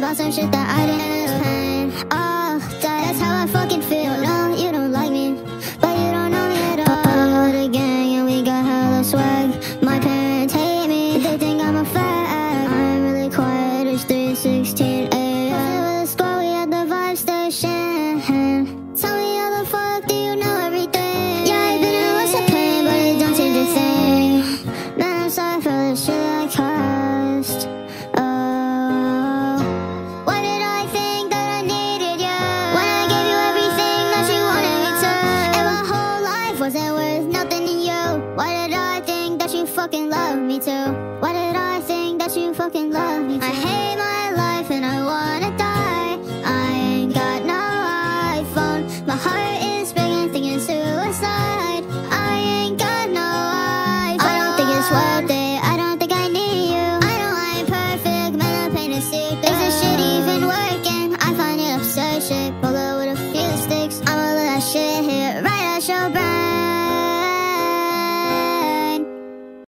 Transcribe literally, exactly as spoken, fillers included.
about some shit that I didn't plan. Oh, that's how I fucking feel. No, you don't like me, but you don't know me at all. The gang and we got hella swag. My parents hate me, they think I'm a fag. I'm really quiet, it's three sixteen a m With a squad, we at the vibe station. Tell me how the fuck do you know everything? Yeah, I've been in lots of pain, but it don't change a thing. Man, I'm sorry for the shit I caused. Oh, why did I think that I needed you when I gave you everything that you wanted me to? And my whole life wasn't worth nothing to you. Why did I think that you fucking loved me too? Why did I think that you fucking loved me too? I hate my life and I wanna die. I ain't got no iPhone. My heart is breaking, thinking suicide. I ain't got no iPhone. I don't think it's worth it. I don't think I need you. I know I ain't perfect, man, I'm pain to see. Is this shit even working? I find it absurd shit. Pull up with a few sticks. I'ma let that shit hit right at your brain.